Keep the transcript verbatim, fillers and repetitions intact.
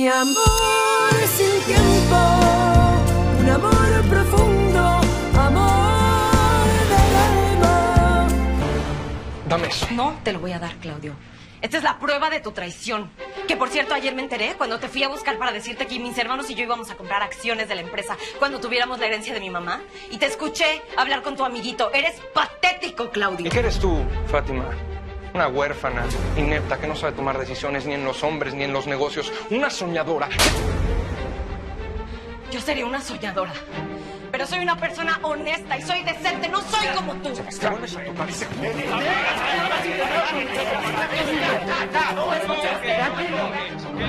Mi amor sin tiempo, un amor profundo, amor del alma. Dame eso. No te lo voy a dar, Claudio. Esta es la prueba de tu traición. Que, por cierto, ayer me enteré cuando te fui a buscar para decirte que mis hermanos y yo íbamos a comprar acciones de la empresa cuando tuviéramos la herencia de mi mamá. Y te escuché hablar con tu amiguito. Eres patético, Claudio. ¿Y qué eres tú, Fátima? Una huérfana, inepta, que no sabe tomar decisiones ni en los hombres ni en los negocios. Una soñadora. Yo sería una soñadora. Pero soy una persona honesta y soy decente. No soy como tú. Te vuelves a tocar ese...